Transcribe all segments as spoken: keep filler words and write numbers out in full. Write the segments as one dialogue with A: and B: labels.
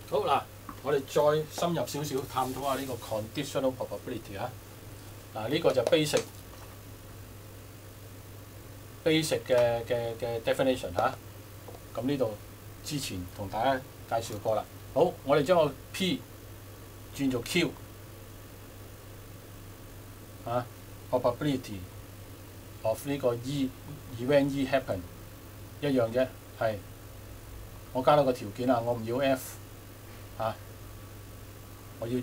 A: 好嗱，我哋再深入少少探討下呢個 conditional probability 啊。嗱，呢個就 basic basic 嘅嘅嘅 definition 嚇。咁呢度之前同大家介紹過啦。好，我哋將個 P 轉做 Q 啊 ，probability of 呢個 E event E happen 一樣啫，係我加多個條件啊，我唔要 F 啊，我要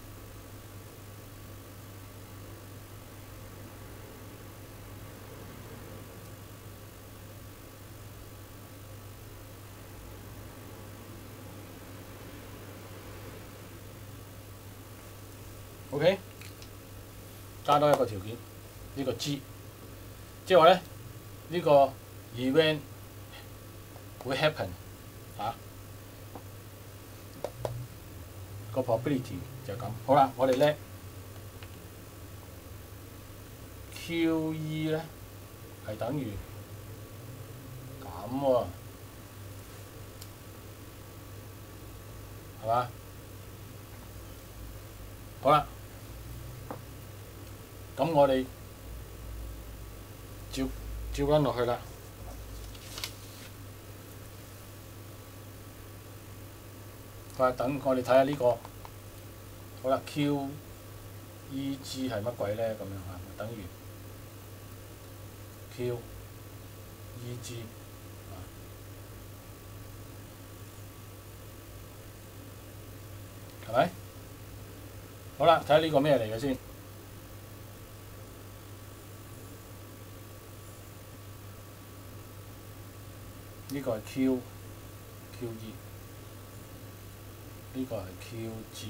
A: G。OK， 加多一個條件，呢、這個 G， 即係話咧，呢、這個 event 會 happen 啊，個 probability 就咁。好啦，我哋咧 Q E 咧係等於咁喎，係嘛？好啦。咁我哋照照跟落去啦。佢話等我哋睇下呢個，好啦 ，Q E G 係乜鬼咧？咁樣啊，等於 Q E G 啊，係咪？好啦，睇下呢個咩嚟嘅先。呢個係 Q Q E， 呢個係 Q G，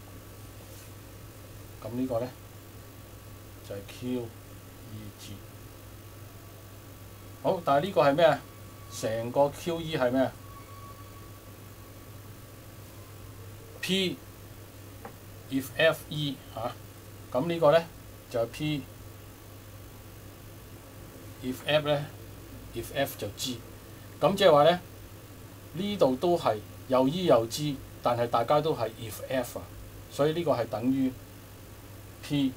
A: 咁呢個咧就係 Q E G。好，但係呢個係咩啊？成個 Q E 係咩啊 ？P if F E 嚇，咁呢個咧就係 P if F 咧 if F 就 G。咁即係話咧，呢度都係又 E 又 G， 但係大家都係 if F 啊，所以呢個係等於 P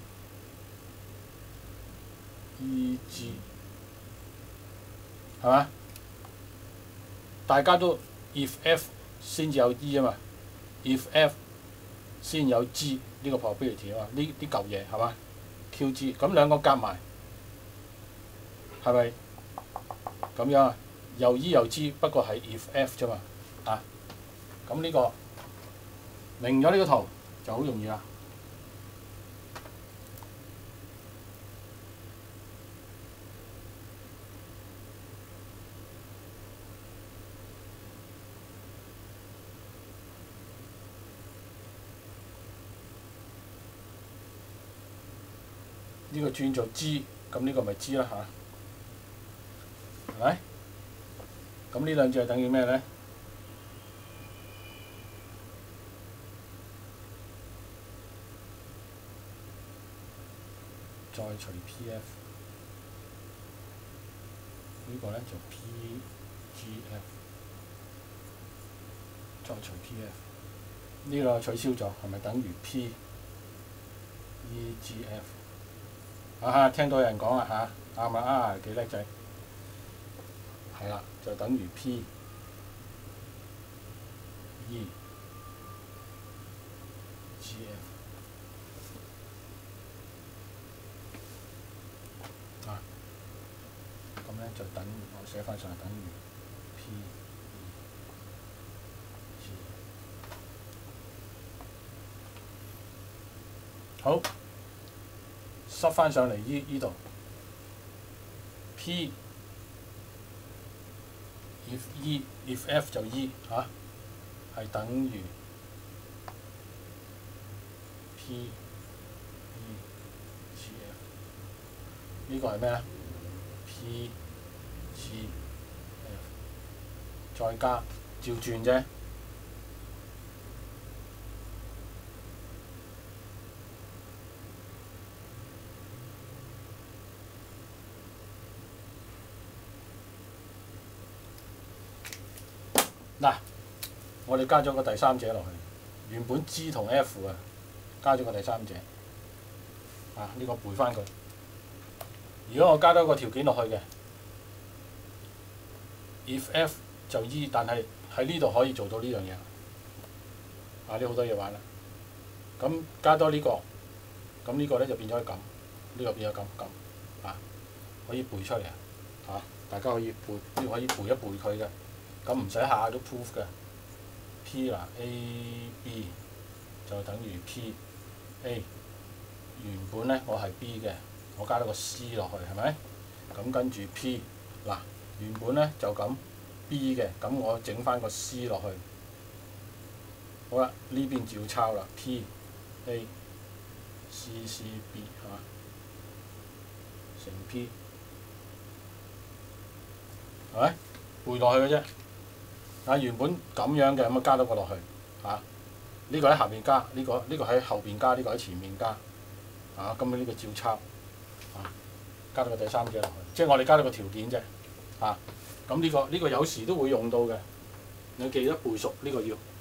A: E G 係嘛？大家都 if F 先至有 E 啊嘛 ，if F 先有 G 呢個 probability 啊嘛，呢啲舊嘢係嘛 ？Q G 咁兩個夾埋係咪咁樣啊？又 E 又 G， 不過係 if F 啫嘛，啊，咁呢個明咗呢個圖就好容易啦。呢個轉做 G， 咁呢個咪 G 啦嚇，係咪？咁呢兩隻係等於咩咧？再除 P F， 呢個咧就 P G F， 再除 P F， 呢個取消咗，係咪等於 P E G F？ 啊，聽到有人講啦嚇，啱啦啊，幾叻仔，係啦，就等於 P E G F 啊，咁咧就等我寫翻上嚟等於 P E G F。好，塞翻上嚟依依度 P if E if F 就 E 嚇、啊，係等於 P E G F。呢個係咩啊 ？P G F 再加照轉啫。嗱， 我哋加咗個第三者落去，原本 G 同 F 啊，加咗個第三者，啊呢、這個背翻佢。如果我加多個條件落去嘅 ，if F 就 E， 但係喺呢度可以做到呢樣嘢，啊呢好多嘢玩啦。咁加多呢、這個，咁呢個咧就變咗咁，呢、這個變咗咁咁，啊可以背出嚟啊，嚇大家可以背，呢個可以背一背佢嘅，咁唔使下下都 proof 嘅。P 嗱 A B 就等於 P A， 原本咧我係 B 嘅，我加咗個 C 落去係咪？咁跟住 P 嗱原本咧就咁 B 嘅，咁我整翻個 C 落去。好啦，呢邊照抄啦 ，P A C C B 係嘛？乘 P 係咪？背落去嘅啫。啊，原本咁樣嘅，咁啊加多個落去，嚇、啊，呢、這個喺下邊加，呢、這個呢、這個喺後邊加，呢、這個喺前面加，啊，咁呢個照抄，啊，加多個第三者落去，即係我哋加多個條件啫，啊，咁呢、這個呢、這個有時都會用到嘅，你記得背熟呢、這個要。